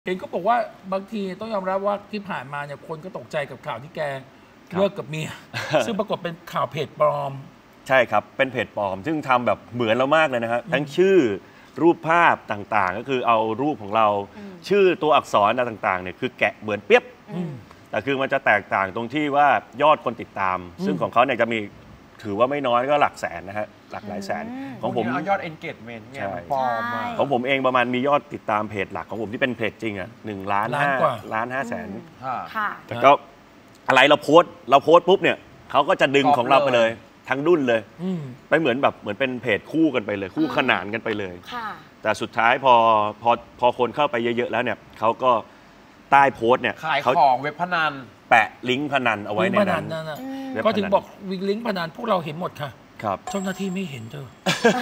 เห็นก็บอกว่าบางทีต้องยอมรับว่าที่ผ่านมาเนี่ยคนก็ตกใจกับข่าวที่แกเลิกกับเมีย ซึ่งปรากฏเป็นข่าวเพจปลอมใช่ครับเป็นเพจปลอมซึ่งทำแบบเหมือนเรามากเลยนะครับทั้งชื่อรูปภาพต่างๆก็คือเอารูปของเราชื่อตัวอักษรต่างๆเนี่ยคือแกะเหมือนเปียบแต่คือมันจะแตกต่างตรงที่ว่ายอดคนติดตามซึ่งของเขาเนี่ยจะมีถือว่าไม่น้อยก็หลักแสนนะฮะหลักหลายแสนของผมเอายอด engagement ไงปลอมของผมเองประมาณมียอดติดตามเพจหลักของผมที่เป็นเพจจริงอ่ะ1.5 ล้านแต่ก็อะไรเราโพสต์ปุ๊บเนี่ยเขาก็จะดึงของเราไปเลยทั้งดุ้นเลยไปเหมือนเป็นเพจคู่กันไปเลยคู่ขนานกันไปเลยแต่สุดท้ายพอคนเข้าไปเยอะๆแล้วเนี่ยเขาก็ใต้โพสต์เนี่ยขายของเว็บพนันแปะลิงก์พนันเอาไว้ในนั้นก็ถึงบอกลิงก์พนันพวกเราเห็นหมดค่ะครับเจ้าหน้าที่ไม่เห็นเธอ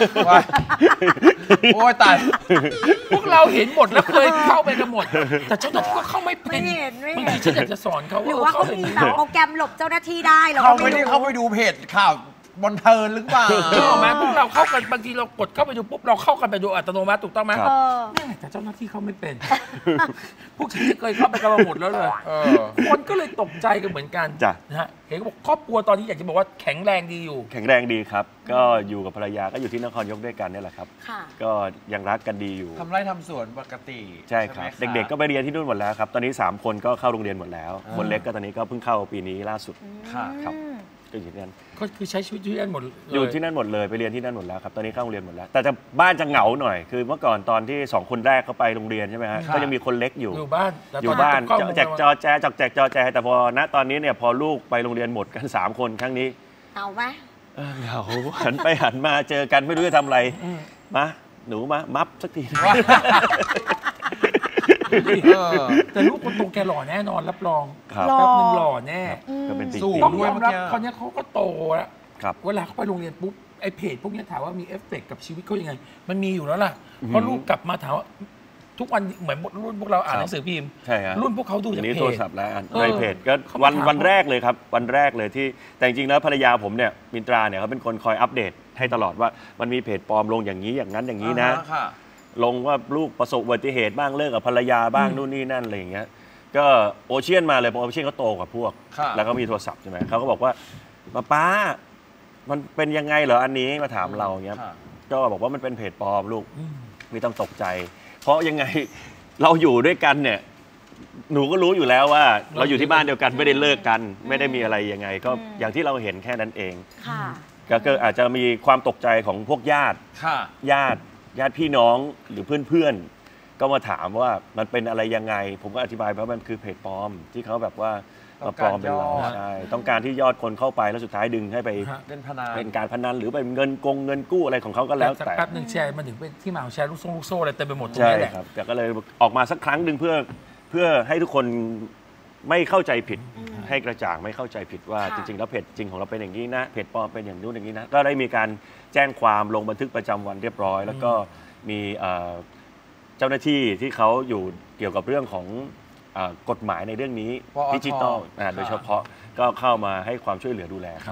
โอ้ยตายพวกเราเห็นหมดแล้วเคยเข้าไปกันหมดแต่เจ้าหน้าที่ก็เข้าไม่เป็นบางทีฉันอยากจะสอนเขาหรือว่าเขามีแบบโปรแกรมหลบเจ้าหน้าที่ได้เราไม่ได้เข้าไปดูเพจข่าวบนเทิร์นหรือเปล่าถูกไหมพวกเราเข้ากันบางทีเรากดเข้าไปดูปุ๊บเราเข้ากันไปดูอัตโนมัติถูกต้องไหมแต่เจ้าหน้าที่เขาไม่เป็นพวกฉันเคยเข้าไปกันมาหมดแล้วเลยคนก็เลยตกใจกันเหมือนกันนะฮะเห็นบอกครอบครัวตอนนี้อยากจะบอกว่าแข็งแรงดีอยู่แข็งแรงดีครับก็อยู่กับภรรยาก็อยู่ที่นครนายกด้วยกันนี่แหละครับก็ยังรักกันดีอยู่ทำไร่ทำสวนปกติใช่ครับเด็กๆก็ไปเรียนที่นู่นหมดแล้วครับตอนนี้3คนก็เข้าโรงเรียนหมดแล้วคนเล็กก็ตอนนี้ก็เพิ่งเข้าปีนี้ล่าสุดครับก็อยู่ที่นั่นก็คือใช้ชีวิตที่นั่นหมดอยู่ที่นั่นหมดเลยไปเรียนที่นั่นหมดแล้วครับตอนนี้เข้าโรงเรียนหมดแล้วแต่จะบ้านจะเหงาหน่อยคือเมื่อก่อนตอนที่2คนแรกเขาไปโรงเรียนใช่ไหมฮะก็ยังมีคนเล็กอยู่บ้านแจกจอแจแต่พอณตอนนี้เนี่ยพอลูกไปโรงเรียนหมดกัน3คนครั้งนี้เหงาไหมเหงาหันไปหันมาเจอกันไม่รู้จะทำอะไรมาหนูมามัฟสักทีแต่ลูกคนโตแกหล่อแน่นอนรับรองแป๊บนึงหล่อแน่สูงต้องยอมรับคนนี้เขาก็โตแล้วเวลาเขาไปโรงเรียนปุ๊บไอ้เพจพวกนี้ถามว่ามีเอฟเฟกต์กับชีวิตเขายังไงมันมีอยู่แล้วล่ะเพราะลูกกลับมาถามว่าทุกวันเหมือนรุ่นพวกเราอ่านหนังสือพิมพ์รุ่นพวกเขาดูจากเพจโทรศัพท์แล้วในเพจก็วันแรกเลยครับวันแรกเลยที่แต่จริงๆแล้วภรรยาผมเนี่ยมินตราเนี่ยเขาเป็นคนคอยอัปเดตให้ตลอดว่ามันมีเพจปลอมลงอย่างนี้อย่างนั้นอย่างนี้นะลงว่าลูกประสบอุบัติเหตุบ้างเลิกกับภรรยาบ้างนู่นนี่นั่นอะไรอย่างเงี้ยก็โอเชียนมาเลยโอเชียนเขาโตกว่าพวกแล้วก็มีโทรศัพท์ใช่ไหมเขาก็บอกว่าป้ามันเป็นยังไงเหรออันนี้มาถามเราอย่างเงี้ยก็บอกว่ามันเป็นเพจปลอมลูกไม่ต้องตกใจเพราะยังไงเราอยู่ด้วยกันเนี่ยหนูก็รู้อยู่แล้วว่าเราอยู่ที่บ้านเดียวกันไม่ได้เลิกกันไม่ได้มีอะไรยังไงก็อย่างที่เราเห็นแค่นั้นเองก็อาจจะมีความตกใจของพวกญาติพี่น้องหรือเพื่อนๆก็มาถามว่ามันเป็นอะไรยังไงผมก็อธิบายว่ามันคือเพจปลอมที่เขาแบบว่าปลอมเป็นเราใช่ต้องการที่ยอดคนเข้าไปแล้วสุดท้ายดึงให้ไปเป็นการพนันหรือเป็นเงินกู้อะไรของเขาก็แล้วแต่แป๊บนึงแชร์มันถึงเป็นที่มาของแชร์ลูกโซ่อะไรเต็มไปหมดตรงนี้แหละครับแต่ก็เลยออกมาสักครั้งหนึ่งเพื่อให้ทุกคนไม่เข้าใจผิดให้กระจ่างไม่เข้าใจผิดว่าจริงๆแล้วเพจจริงของเราเป็นอย่างนี้นะเพจปลอมเป็นอย่างนู้นอย่างนี้นะก็ได้มีการแจ้งความลงบันทึกประจำวันเรียบร้อยแล้วก็มีเจ้าหน้าที่ที่เขาอยู่เกี่ยวกับเรื่องของกฎหมายในเรื่องนี้ดิจิตอลโดยเฉพาะก็เข้ามาให้ความช่วยเหลือดูแลครับ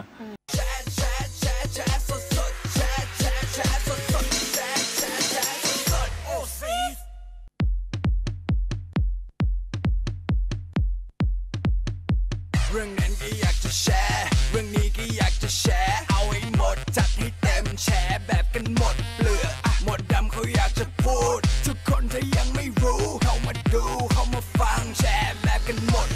เรื่องนั้นก็อยากจะแชร์เรื่องนี้ก็อยากจะแชร์เอาให้หมดจัดให้เต็มแชร์แบบกันหมดเปลือกหมดดำเขาอยากจะพูดทุกคนถ้ายังไม่รู้เข้ามาดูเข้ามาฟังแชร์แบบกันหมด